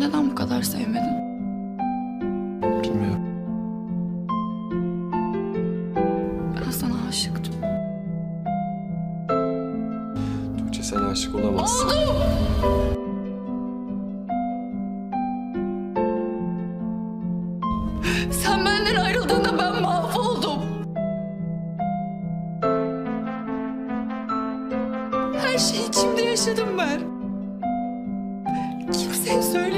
neden bu kadar sevmedin? Bilmiyorum. Ben sana aşıktım. Tuğçe, sen aşık olamazsın. Oldum! Sen benden ayrıldığında ben mahvoldum. Her şeyi içimde yaşadım ben. Kimseye söylemedim.